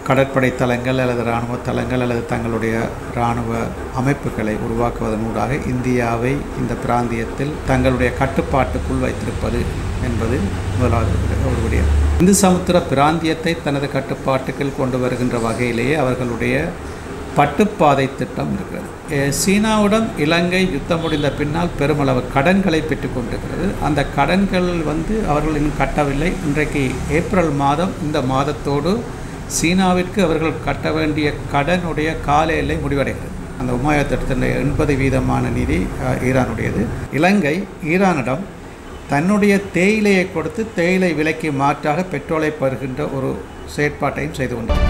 கடற்படை தளங்கள் அல்லது இராணுவ தளங்கள் அல்லது தங்களுடைய இராணுவ அமைப்புகளை உருவாக்குவதனூடாக இந்தியாவை இந்த பிராந்தியத்தில் தங்களுடைய கட்டுப்பாட்டுக்குள் வைத்திருப்பது என்பது முதலாவது ஒரு விடயம். இந்து சமுத்திர பிராந்தியத்தை தனது கட்டுப்பாட்டுக்குள் கொண்டு வருகின்ற வகையிலேயே அவர்களுடைய பட்டுப்பாதை திட்டம் இருக்கிறது. சீனாவுடன் இலங்கை யுத்தம் முடிந்த பின்னால் பெருமளவு கடன்களை பெற்றுக்கொண்டிருக்கிறது. அந்த கடன்கள் அவர்கள் இன்னும் கட்டவில்லை. இன்றைக்கு ஏப்ரல் மாதம், இந்த மாதத்தோடு சீனாவிற்கு அவர்கள் கட்ட வேண்டிய கடனுடைய கால எல்லை முடிவடைகிறது. அந்த உமாயா திட்டத்தின் 80% நிதி ஈரானுடையது. இலங்கை ஈரானிடம் தன்னுடைய தேயிலையை கொடுத்து தேயிலை விலைக்கு மாற்றாக பெட்ரோலை பெறுகின்ற ஒரு செயற்பாட்டையும் செய்து கொண்டார்.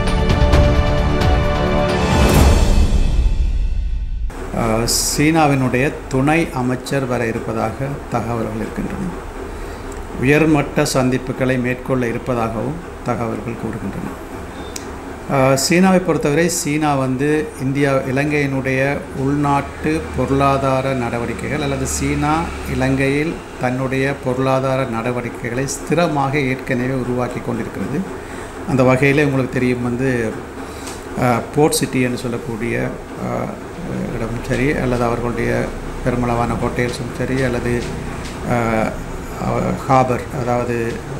சீனாவினுடைய துணை அமைச்சர் வர இருப்பதாக தகவல்கள் இருக்கின்றன. உயர்மட்ட சந்திப்புகளை மேற்கொள்ள இருப்பதாகவும் தகவல்கள் கூறுகின்றன. சீனாவை பொறுத்தவரை சீனா இலங்கையினுடைய உள்நாட்டு பொருளாதார நடவடிக்கைகள் அல்லது சீனா இலங்கையில் தன்னுடைய பொருளாதார நடவடிக்கைகளை ஸ்திரமாக ஏற்கனவே உருவாக்கி கொண்டிருக்கிறது. அந்த வகையில் உங்களுக்கு தெரியும் போர்ட் சிட்டி என்று சொல்லக்கூடிய இடமும் சரி, அல்லது அவர்களுடைய பெருமளவான ஹோட்டல்ஸும் சரி, அல்லது ஹாபர், அதாவது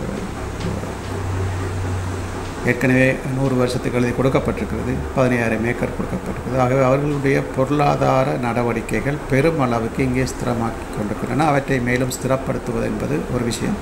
ஏற்கனவே 100 வருஷத்துக்கு எழுதி கொடுக்கப்பட்டிருக்கிறது, 15,000 ஏக்கர் கொடுக்கப்பட்டிருக்கிறது. ஆகவே அவர்களுடைய பொருளாதார நடவடிக்கைகள் பெருமளவுக்கு இங்கே ஸ்திரமாக்கி கொண்டிருக்கின்றன. அவற்றை மேலும் ஸ்திரப்படுத்துவது என்பது ஒரு விஷயம்.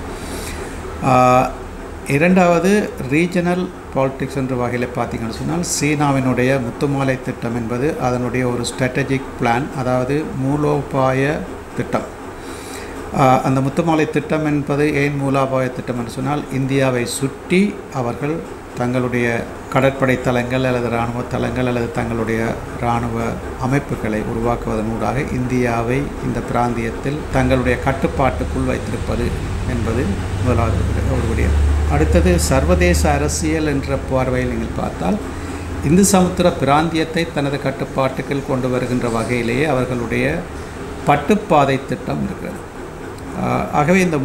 இரண்டாவது, ரீஜனல் பாலிட்டிக்ஸ் என்ற வகையில் பார்த்தீங்கன்னு சொன்னால் சீனாவினுடைய முத்துமாலை திட்டம் என்பது அதனுடைய ஒரு ஸ்ட்ராட்டஜிக் பிளான், அதாவது மூலோபாய திட்டம். அந்த முத்துமாலை திட்டம் என்பது ஏன் மூலோபாய திட்டம் என்று சொன்னால், இந்தியாவை சுற்றி அவர்கள் தங்களுடைய கடற்படை தளங்கள் அல்லது இராணுவ தளங்கள் அல்லது தங்களுடைய இராணுவ அமைப்புகளை உருவாக்குவதனூடாக இந்தியாவை இந்த பிராந்தியத்தில் தங்களுடைய கட்டுப்பாட்டுக்குள் வைத்திருப்பது என்பது முதலாவது ஒரு விடயம். அடுத்தது, சர்வதேச அரசியல் என்ற பார்வையில் நீங்கள் பார்த்தால் இந்து சமுத்திர பிராந்தியத்தை தனது கட்டுப்பாட்டுக்குள் கொண்டு வருகின்ற வகையிலேயே அவர்களுடைய பட்டுப்பாதை திட்டம் இருக்கிறது. ஆகவே இந்த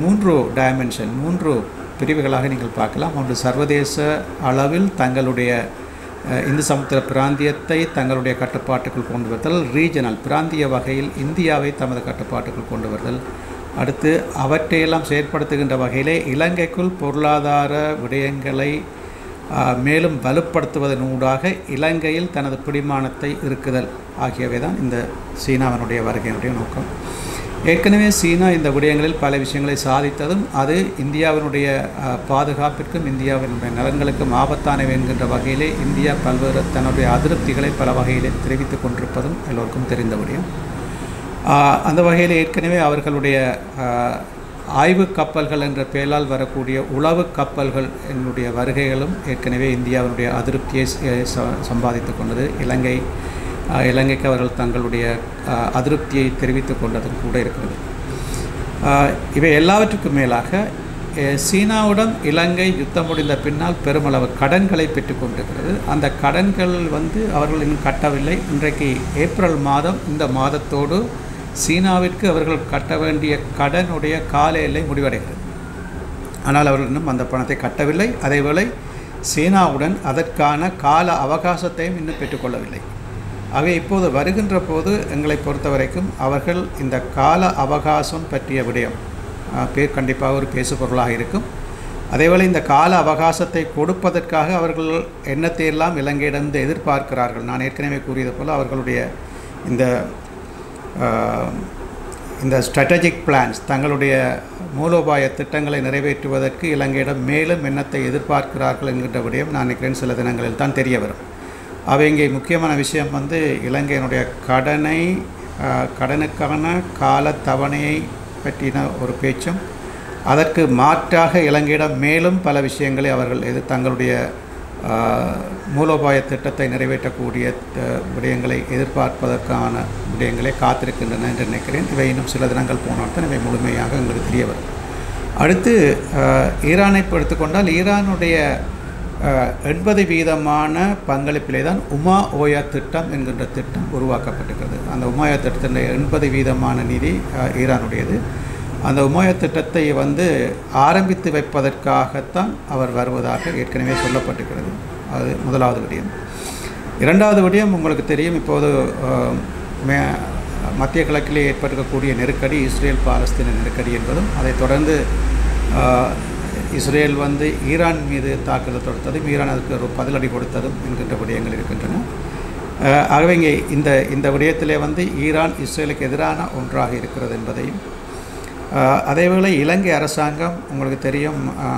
3 பிரிவுகளாக நீங்கள் பார்க்கலாம். ஒன்று, சர்வதேச அளவில் தங்களுடைய இந்து சமுத்திர பிராந்தியத்தை தங்களுடைய கட்டுப்பாட்டுக்குள் கொண்டு வருதல். ரீஜனல், பிராந்திய வகையில் இந்தியாவை தமது கட்டுப்பாட்டுக்குள் கொண்டு வருதல். அடுத்து, அவற்றையெல்லாம் செயற்படுத்துகின்ற வகையிலே இலங்கைக்குள் பொருளாதார விடயங்களை மேலும் வலுப்படுத்துவதனூடாக இலங்கையில் தனது பிடிமானத்தை இருக்குதல் ஆகியவை தான் இந்த சீனாவினுடைய வருகையினுடைய நோக்கம். ஏற்கனவே சீனா இந்த விடயங்களில் பல விஷயங்களை சாதித்ததும் அது இந்தியாவினுடைய பாதுகாப்பிற்கும் இந்தியாவினுடைய நலன்களுக்கும் ஆபத்தானவை என்கின்ற வகையிலே இந்தியா பல்வேறு தன்னுடைய அதிருப்திகளை பல வகையிலே தெரிவித்துக் கொண்டிருப்பதும் எல்லோருக்கும் தெரிந்த விடயம். அந்த வகையில் ஏற்கனவே அவர்களுடைய ஆய்வு கப்பல்கள் என்ற பெயரால் வரக்கூடிய உளவு கப்பல்கள் என்னுடைய வருகைகளும் ஏற்கனவே இந்தியாவினுடைய அதிருப்தியை சம்பாதித்து கொண்டது. இலங்கைக்கு அவர்கள் தங்களுடைய அதிருப்தியை தெரிவித்து கொண்டதும் கூட இருக்கிறது. இவை எல்லாவற்றுக்கும் மேலாக சீனாவுடன் இலங்கை யுத்தம் முடிந்த பின்னால் பெருமளவு கடன்களை பெற்றுக்கொண்டிருக்கிறது. அந்த கடன்கள் அவர்கள் இன்னும் கட்டவில்லை. இன்றைக்கு ஏப்ரல் மாதம், இந்த மாதத்தோடு சீனாவிற்கு அவர்கள் கட்ட வேண்டிய கடனுடைய கால எல்லை முடிவடைகிறது. ஆனால் அவர்கள் இன்னும் அந்த பணத்தை கட்டவில்லை. அதேவேளை சீனாவுடன் அதற்கான கால அவகாசத்தையும் இன்னும் பெற்றுக்கொள்ளவில்லை. ஆகவே இப்போது வருகின்ற போது எங்களை பொறுத்த வரைக்கும் அவர்கள் இந்த கால அவகாசம் பற்றிய விடயம் கண்டிப்பாக ஒரு பேசுபொருளாக இருக்கும். அதேவேளை இந்த கால அவகாசத்தை கொடுப்பதற்காக அவர்கள் எண்ணத்தை எல்லாம் இலங்கையிடமிருந்து எதிர்பார்க்கிறார்கள். நான் ஏற்கனவே கூறியது போல் அவர்களுடைய இந்த ஸ்ட்ராட்டஜிக் பிளான்ஸ், தங்களுடைய மூலோபாய திட்டங்களை நிறைவேற்றுவதற்கு இலங்கையிடம் மேலும் எண்ணத்தை எதிர்பார்க்கிறார்கள் என்கின்ற விடயம் நான் நினைக்கிறேன் சில தினங்களில் தான் தெரிய வரும். அவை இங்கே முக்கியமான விஷயம் இலங்கையினுடைய கடனுக்கான கால தவணையை பற்றின ஒரு பேச்சும், அதற்கு மாற்றாக இலங்கையிடம் மேலும் பல விஷயங்களை அவர்கள் தங்களுடைய மூலோபாய திட்டத்தை நிறைவேற்றக்கூடிய விடயங்களை எதிர்பார்ப்பதற்கான விடயங்களை காத்திருக்கின்றன என்று நினைக்கிறேன். இவை இன்னும் சில தினங்கள் போனால் தான் இவை முழுமையாக எங்களுக்கு தெரிய வரும். அடுத்து, ஈரானை எடுத்துக்கொண்டால் ஈரானுடைய 80% பங்களிப்பிலே தான் உமா ஓயா திட்டம் என்கின்ற திட்டம் உருவாக்கப்பட்டிருக்கிறது. அந்த உமாயா திட்டத்தின் 80% நிதி ஈரானுடையது. அந்த உமாயா திட்டத்தை ஆரம்பித்து வைப்பதற்காகத்தான் அவர் வருவதாக ஏற்கனவே சொல்லப்பட்டிருக்கிறது. அது முதலாவது விடயம். இரண்டாவது விடயம் உங்களுக்கு தெரியும், இப்போது மத்திய கிழக்கிலே ஏற்பட்டிருக்கக்கூடிய நெருக்கடி இஸ்ரேல் பாலஸ்தீன நெருக்கடி என்பதும், அதைத் தொடர்ந்து இஸ்ரேல் ஈரான் மீது தாக்குதல் தொடுத்ததும் ஈரான் அதுக்கு ஒரு பதிலடி கொடுத்ததும் என்கின்ற விடயங்கள் இருக்கின்றன. ஆகவே இங்கே இந்த விடயத்திலே ஈரான் இஸ்ரேலுக்கு எதிரான ஒன்றாக இருக்கிறது என்பதையும், அதேவேளை இலங்கை அரசாங்கம் உங்களுக்கு தெரியும்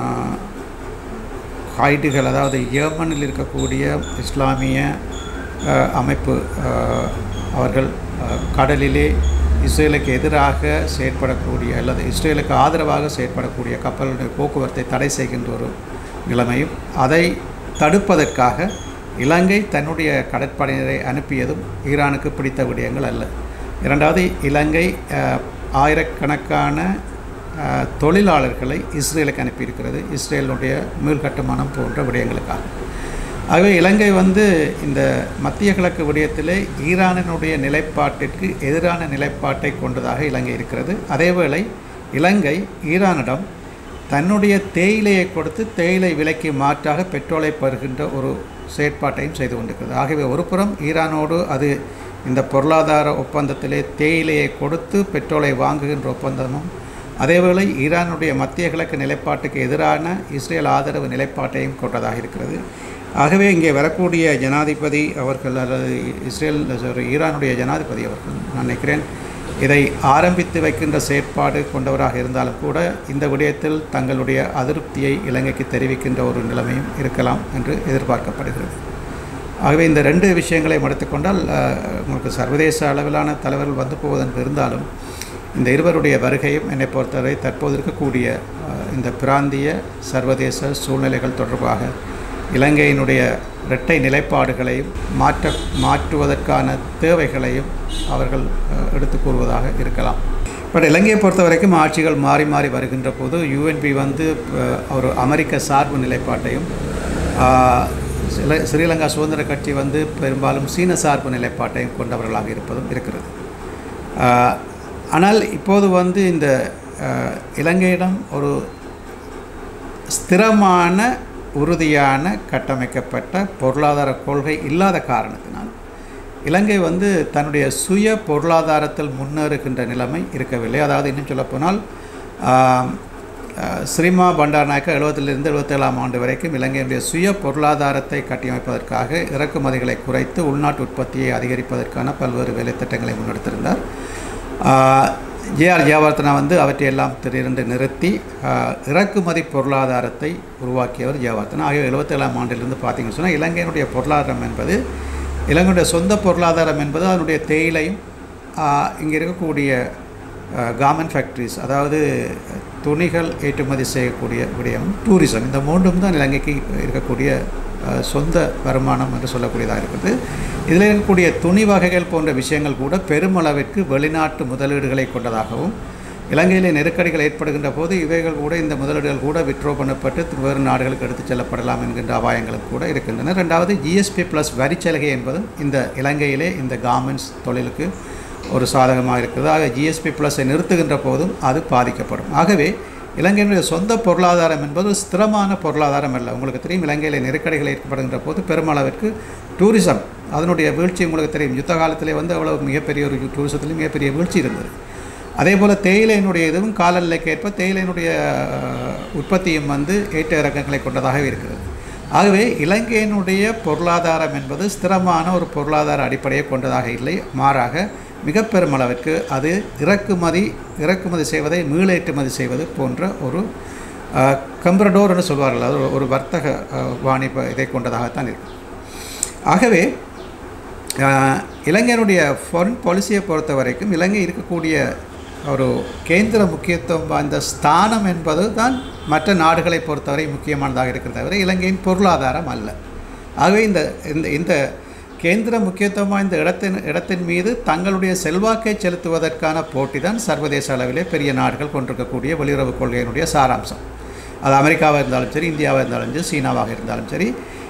ஹைட்டுகள், அதாவது யேமனில் இருக்கக்கூடிய இஸ்லாமிய அமைப்பு, அவர்கள் கடலிலே இஸ்ரேலுக்கு எதிராக செயற்படக்கூடிய அல்லது இஸ்ரேலுக்கு ஆதரவாக செயற்படக்கூடிய கப்பலுடைய போக்குவரத்தை தடை செய்கின்ற ஒரு நிலைமையும், அதை தடுப்பதற்காக இலங்கை தன்னுடைய கடற்படையினரை அனுப்பியதும் ஈரானுக்கு பிடித்த விடயங்கள் அல்ல. இரண்டாவது, இலங்கை ஆயிரக்கணக்கான தொழிலாளர்களை இஸ்ரேலுக்கு அனுப்பியிருக்கிறது, இஸ்ரேலுடைய மீள்கட்டுமானம் போன்ற விடயங்களுக்காக. ஆகவே இலங்கை இந்த மத்திய கிழக்கு விடயத்திலே ஈரானினுடைய நிலைப்பாட்டிற்கு எதிரான நிலைப்பாட்டை கொண்டதாக இலங்கை இருக்கிறது. அதேவேளை இலங்கை ஈரானிடம் தன்னுடைய தேயிலையை கொடுத்து தேயிலை விலைக்கு மாற்றாக பெட்ரோலை பெறுகின்ற ஒரு செயற்பாட்டையும் செய்து கொண்டிருக்கிறது. ஆகவே ஒரு புறம் ஈரானோடு அது இந்த பொருளாதார ஒப்பந்தத்திலே தேயிலையை கொடுத்து பெட்ரோலை வாங்குகின்ற ஒப்பந்தமும், அதேவேளை ஈரானுடைய மத்திய கிழக்கு நிலைப்பாட்டுக்கு எதிரான இஸ்ரேல் ஆதரவு நிலைப்பாட்டையும் கொண்டதாக இருக்கிறது. ஆகவே இங்கே வரக்கூடிய ஜனாதிபதி அவர்கள் அல்லது ஈரானுடைய ஜனாதிபதி அவர்கள், நான் நினைக்கிறேன், இதை ஆரம்பித்து வைக்கின்ற செயற்பாடு கொண்டவராக இருந்தாலும் கூட இந்த விடயத்தில் தங்களுடைய அதிருப்தியை இலங்கைக்கு தெரிவிக்கின்ற ஒரு நிலைமையும் இருக்கலாம் என்று எதிர்பார்க்கப்படுகிறது. ஆகவே இந்த ரெண்டு விஷயங்களை எடுத்துக்கொண்டால் உங்களுக்கு சர்வதேச அளவிலான தலைவர்கள் போவதென்று இருந்தாலும் இந்த இருவருடைய வருகையும் என்னை பொறுத்தவரை தற்போது இருக்கக்கூடிய இந்த பிராந்திய சர்வதேச சூழ்நிலைகள் தொடர்பாக இலங்கையினுடைய இரட்டை நிலைப்பாடுகளையும் மாற்றுவதற்கான தேவைகளையும் அவர்கள் எடுத்து கூறுவதாக இருக்கலாம். பட் இலங்கையை பொறுத்த வரைக்கும் ஆட்சிகள் மாறி மாறி வருகின்ற போது யூஎன்பி ஒரு அமெரிக்க சார்பு நிலைப்பாட்டையும், ஸ்ரீலங்கா சுதந்திர கட்சி பெரும்பாலும் சீன சார்பு நிலைப்பாட்டையும் கொண்டவர்களாக இருப்பதும் இருக்கிறது. ஆனால் இப்போது இந்த இலங்கையிடம் ஒரு ஸ்திரமான உறுதியான கட்டமைக்கப்பட்ட பொருளாதார கொள்கை இல்லாத காரணத்தினால் இலங்கை தன்னுடைய சுய பொருளாதாரத்தில் முன்னேறுகின்ற நிலைமை இருக்கவில்லை. அதாவது இன்னும் சொல்லப்போனால் ஸ்ரீமா பண்டாரநாயக்கா 70லிருந்து 77ஆம் ஆண்டு வரைக்கும் இலங்கையினுடைய சுய பொருளாதாரத்தை கட்டியமைப்பதற்காக இறக்குமதிகளை குறைத்து உள்நாட்டு உற்பத்தியை அதிகரிப்பதற்கான பல்வேறு வேலைத்திட்டங்களை முன்னெடுத்திருந்தார். ஜேஆர் ஜெயவர்தனா அவற்றையெல்லாம் திடீரென்று நிறுத்தி இறக்குமதி பொருளாதாரத்தை உருவாக்கியவர் ஜெயவர்தனா. ஆகிய 77ஆம் ஆண்டிலிருந்து பார்த்தீங்கன்னு சொன்னால் இலங்கையினுடைய பொருளாதாரம் என்பது, இலங்கையுடைய சொந்த பொருளாதாரம் என்பது அதனுடைய தேயிலையும் இங்கே இருக்கக்கூடிய கார்மெண்ட் ஃபேக்ட்ரிஸ், அதாவது துணிகள் ஏற்றுமதி செய்யக்கூடிய விடயம், டூரிசம், இந்த மூன்றும் தான் இலங்கைக்கு இருக்கக்கூடிய சொந்த வருமானம் என்று சொல்லக்கூடியதாக இருக்குது. இதில் இருக்கக்கூடிய துணி வகைகள் போன்ற விஷயங்கள் கூட பெருமளவிற்கு வெளிநாட்டு முதலீடுகளை கொண்டதாகவும், இலங்கையிலே நெருக்கடிகள் ஏற்படுகின்ற போது இவைகள் கூட, இந்த முதலீடுகள் கூட விட்ரோ பண்ணப்பட்டு வேறு நாடுகளுக்கு எடுத்துச் செல்லப்படலாம் என்கின்ற அபாயங்களும் கூட இருக்கின்றன. ரெண்டாவது, GSP+ வரிச்சலுகை என்பதும் இந்த இலங்கையிலே இந்த கார்மெண்ட்ஸ் தொழிலுக்கு ஒரு சாதகமாக இருக்கிறது. ஆக GSP+ஐ நிறுத்துகின்ற போதும் அது பாதிக்கப்படும். ஆகவே இலங்கையினுடைய சொந்த பொருளாதாரம் என்பது ஸ்திரமான பொருளாதாரம் அல்ல. உங்களுக்கு தெரியும், இலங்கையில் நெருக்கடிகள் ஏற்படுகின்ற போது பெருமளவிற்கு டூரிசம் அதனுடைய வீழ்ச்சி உங்களுக்கு தெரியும். யுத்த காலத்திலே அவ்வளவு மிகப்பெரிய ஒரு டூரிசத்திலும் மிகப்பெரிய வீழ்ச்சி இருந்தது. அதே போல் தேயிலையினுடைய இதுவும் காலநிலைக்கு ஏற்ப தேயிலையினுடைய உற்பத்தியும் ஏற்ற இறக்கங்களை கொண்டதாகவே இருக்கிறது. ஆகவே இலங்கையினுடைய பொருளாதாரம் என்பது ஸ்திரமான ஒரு பொருளாதார அடிப்படையை கொண்டதாக இல்லை. மாறாக மிக பெருமளவிற்கு அது இறக்குமதி செய்வதை மீளேற்றுமதி செய்வது போன்ற ஒரு கம்பரடோர் என்று சொல்வார்கள், அது ஒரு வர்த்தக வாணிப இதை கொண்டதாகத்தான் இருக்கு. ஆகவே இலங்கையினுடைய ஃபாரின் பாலிசியை பொறுத்த வரைக்கும் இலங்கை இருக்கக்கூடிய ஒரு கேந்திர முக்கியத்துவம் வாய்ந்த ஸ்தானம் என்பது தான் மற்ற நாடுகளை பொறுத்தவரை முக்கியமானதாக இருக்கிறத தவிர இலங்கையின் பொருளாதாரம் அல்ல. ஆகவே இந்த கேந்திர முக்கியத்துவம் வாய்ந்த இடத்தின் மீது தங்களுடைய செல்வாக்கை செலுத்துவதற்கான போட்டி தான் சர்வதேச அளவிலே பெரிய நாடுகள் கொண்டிருக்கக்கூடிய வெளியுறவு கொள்கையினுடைய சாராம்சம். அது அமெரிக்காவாக இருந்தாலும் சரி, இந்தியாவாக இருந்தாலும் சரி, சீனாவாக இருந்தாலும் சரி,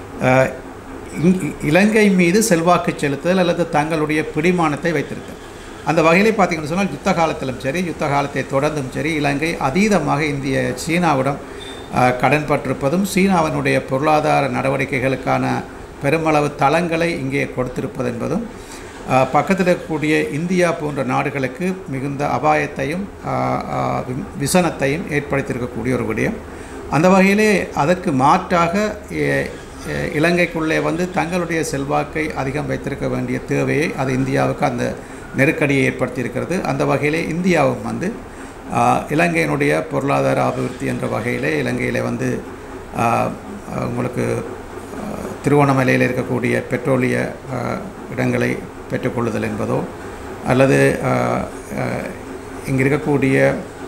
இலங்கை மீது செல்வாக்கு செலுத்துதல் அல்லது தங்களுடைய பிடிமானத்தை வைத்திருத்தல். அந்த வகையிலே பார்த்திங்கன்னு சொன்னால் யுத்த காலத்திலும் சரி, யுத்த காலத்தை தொடர்ந்தும் சரி, இலங்கை அதீதமாக சீனாவிடம் கடன்பட்டிருப்பதும் சீனாவினுடைய பொருளாதார நடவடிக்கைகளுக்கான பெருமளவு தளங்களை இங்கே கொடுத்திருப்பது என்பதும் பக்கத்தில் இருக்கக்கூடிய இந்தியா போன்ற நாடுகளுக்கு மிகுந்த அபாயத்தையும் விசனத்தையும் ஏற்படுத்தியிருக்கக்கூடிய ஒரு விடயம். அந்த வகையிலே அதற்கு மாற்றாக இலங்கைக்குள்ளே வந்து தங்களுடைய செல்வாக்கை அதிகம் வைத்திருக்க வேண்டிய தேவையை அது இந்தியாவுக்கு அந்த நெருக்கடியை ஏற்படுத்தியிருக்கிறது. அந்த வகையிலே இந்தியாவும் வந்து இலங்கையினுடைய பொருளாதார அபிவிருத்தி என்ற வகையிலே இலங்கையில் வந்து உங்களுக்கு திருவோணமலையில் இருக்கக்கூடிய பெட்ரோலிய இடங்களை பெற்றுக்கொள்ளுதல் என்பதோ அல்லது இங்கே இருக்கக்கூடிய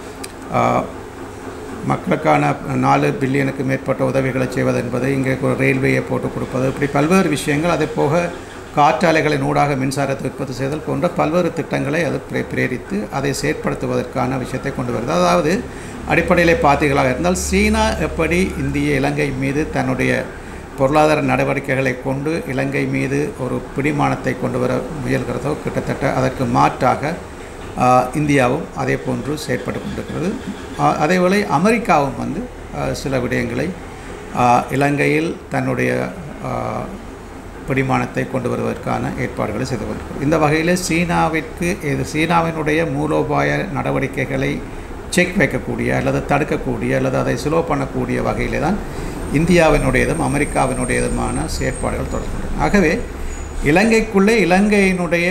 மக்களுக்கான 4 பில்லியனுக்கு மேற்பட்ட உதவிகளை செய்வது என்பது, இங்கே ஒரு ரயில்வேயை போட்டு கொடுப்பது, இப்படி பல்வேறு விஷயங்கள், அதே போக காற்றாலைகளின் ஊடாக மின்சாரத்தை உற்பத்தி செய்தல் போன்ற பல்வேறு திட்டங்களை அது பிரேரித்து அதை செயற்படுத்துவதற்கான விஷயத்தை கொண்டு வருது. அதாவது அடிப்படையில் பார்த்தீர்களாக இருந்தால் சீனா எப்படி இலங்கை மீது தன்னுடைய பொருளாதார நடவடிக்கைகளை கொண்டு இலங்கை மீது ஒரு பிடிமானத்தை கொண்டு வர முயல்கிறதோ கிட்டத்தட்ட அதற்கு மாற்றாக இந்தியாவும் அதே போன்று செயற்பட்டு கொண்டிருக்கிறது. அதேவேளை அமெரிக்காவும் வந்து சில விடயங்களை இலங்கையில் தன்னுடைய பிடிமானத்தை கொண்டு வருவதற்கான ஏற்பாடுகளை செய்து கொண்டிருக்கிறது. இந்த வகையில் சீனாவினுடைய மூலோபாய நடவடிக்கைகளை செக் வைக்கக்கூடிய அல்லது தடுக்கக்கூடிய அல்லது அதை ஸ்லோ பண்ணக்கூடிய வகையிலே தான் இந்தியாவினுடையதும் அமெரிக்காவினுடையதுமான செயற்பாடுகள் தொடர்கின்றன. ஆகவே இலங்கைக்குள்ளே இலங்கையினுடைய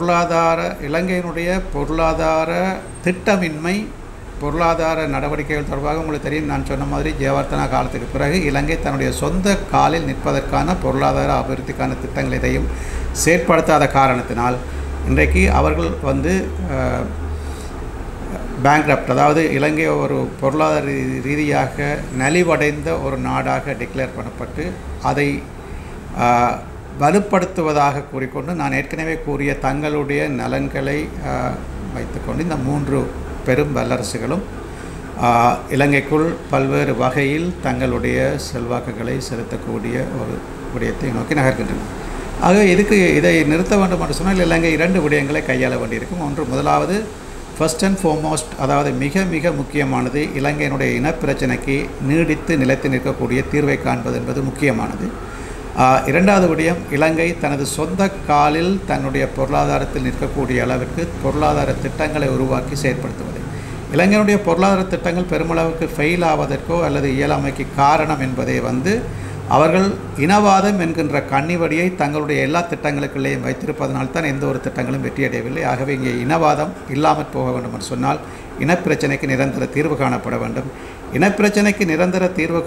பொருளாதார திட்டமின்மை, பொருளாதார நடவடிக்கைகள் தொடர்பாக உங்களுக்கு தெரியும், நான் சொன்ன மாதிரி ஜெயவர்த்தனா காலத்துக்கு பிறகு இலங்கை தன்னுடைய சொந்த காலில் நிற்பதற்கான பொருளாதார அபிவிருத்திக்கான திட்டங்கள் எதையும் செயற்படுத்தாத காரணத்தினால் இன்றைக்கு அவர்கள் வந்து பேங்க்ரப்ட், அதாவது இலங்கை ஒரு பொருளாதார ரீதியாக நலிவடைந்த ஒரு நாடாக டிக்ளேர் பண்ணப்பட்டு அதை வலுப்படுத்துவதாக கூறிக்கொண்டு நான் ஏற்கனவே கூறிய தங்களுடைய நலன்களை வைத்துக்கொண்டு இந்த 3 பெரும் வல்லரசுகளும் இலங்கைக்குள் பல்வேறு வகையில் தங்களுடைய செல்வாக்குகளை செலுத்தக்கூடிய ஒரு விடயத்தை நோக்கி நகர்கின்றன. ஆகவே இதை நிறுத்த வேண்டும் என்று சொன்னால் இலங்கை 2 விடயங்களை கையாள வேண்டியிருக்கும். ஒன்று, முதலாவது ஃபர்ஸ்ட் அண்ட் ஃபார்மோஸ்ட், அதாவது மிக மிக முக்கியமானது இலங்கையினுடைய இனப்பிரச்சனைக்கு நீடித்து நிலைத்து நிற்கக்கூடிய தீர்வை காண்பது என்பது முக்கியமானது. இரண்டாவது விடயம், இலங்கை தனது சொந்த காலில் தன்னுடைய பொருளாதாரத்தில் நிற்கக்கூடிய அளவிற்கு பொருளாதார திட்டங்களை உருவாக்கி செயற்படுத்துவது. இலங்கையினுடைய பொருளாதார திட்டங்கள் பெருமளவுக்கு ஃபெயில் ஆவதற்கோ அல்லது இயலாமைக்கு காரணம் என்பதை வந்து அவர்கள் இனவாதம் என்கின்ற கண்ணிவடியை தங்களுடைய எல்லா திட்டங்களுக்குள்ளேயும் வைத்திருப்பதனால்தான் எந்த ஒரு திட்டங்களும் வெற்றியடையவில்லை. ஆகவே இங்கே இனவாதம் இல்லாமல் போக வேண்டும் என்று சொன்னால் இனப்பிரச்சனைக்கு நிரந்தர தீர்வு காணப்பட வேண்டும். இனப்பிரச்சனைக்கு நிரந்தர தீர்வு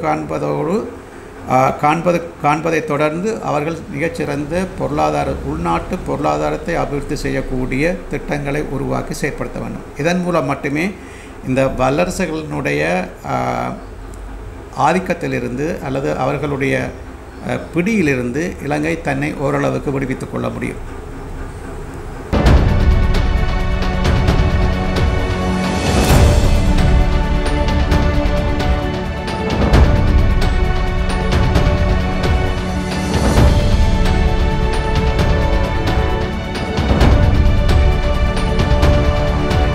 காண்பதை தொடர்ந்து அவர்கள் மிகச்சிறந்த உள்நாட்டு பொருளாதாரத்தை அபிவிருத்தி செய்யக்கூடிய திட்டங்களை உருவாக்கி செயற்படுத்த வேண்டும். இதன் மூலம் மட்டுமே இந்த வல்லரசுகளினுடைய ஆதிக்கத்திலிருந்து அல்லது அவர்களுடைய பிடியிலிருந்து இலங்கை தன்னை ஓரளவுக்கு விடுவித்துக் கொள்ள முடியும்.